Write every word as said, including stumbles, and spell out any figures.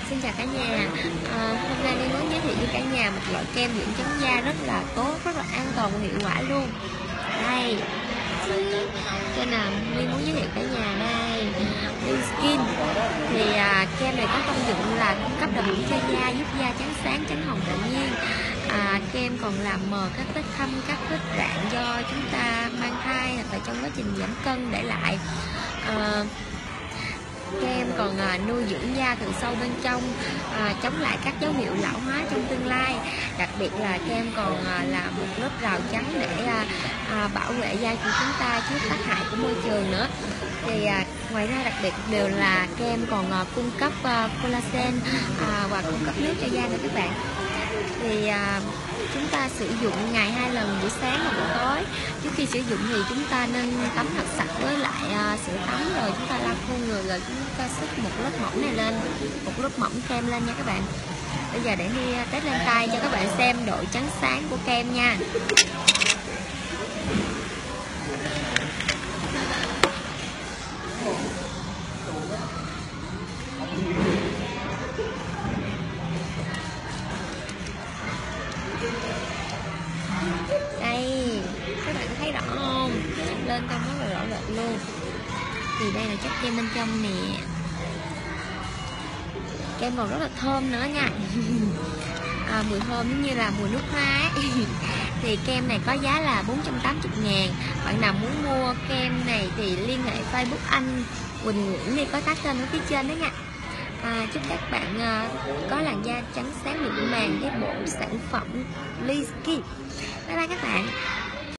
Xin chào cả nhà. À, hôm nay Ly muốn giới thiệu với cả nhà một loại kem dưỡng trắng da rất là tốt, rất là an toàn và hiệu quả luôn. Đây, cho nào Ly muốn giới thiệu cả nhà đây. Ly Skin thì à, kem này có công dụng là cung cấp đậm cho da, giúp da trắng sáng, trắng hồng tự nhiên. À, kem còn làm mờ các vết thâm, các vết rạn do chúng ta mang thai hoặc là trong quá trình giảm cân để lại. À, kem còn à, nuôi dưỡng da từ sâu bên trong, à, chống lại các dấu hiệu lão hóa trong tương lai. Đặc biệt là kem còn à, là một lớp rào chắn để à, à, bảo vệ da của chúng ta trước tác hại của môi trường nữa. Thì à, ngoài ra đặc biệt đều là kem còn à, cung cấp à, collagen à, và cung cấp nước cho da nữa các bạn. Thì à, chúng ta sử dụng ngày hai lần, buổi sáng và buổi tối. Trước khi sử dụng thì chúng ta nên tắm thật sạch với lại à, sữa tắm, rồi chúng ta lau khô người, rồi chúng ta xức một lớp mỏng này lên, một lớp mỏng kem lên nha các bạn. Bây giờ để đi test lên tay cho các bạn xem độ trắng sáng của kem nha. Đây, các bạn thấy rõ không? Lên trong rất là rõ rệt luôn. Thì đây là chất kem bên trong nè. Kem còn rất là thơm nữa nha. À, mùi thơm giống như là mùi nước hoa ấy. Thì kem này có giá là bốn trăm tám mươi ngàn. Bạn nào muốn mua kem này thì liên hệ Facebook anh Quỳnh Nguyễn đi, có tag tên ở phía trên đó nha. À, chúc các bạn uh, có làn da trắng sáng mịn màng với bộ sản phẩm Ly Skin. Bye bye các bạn.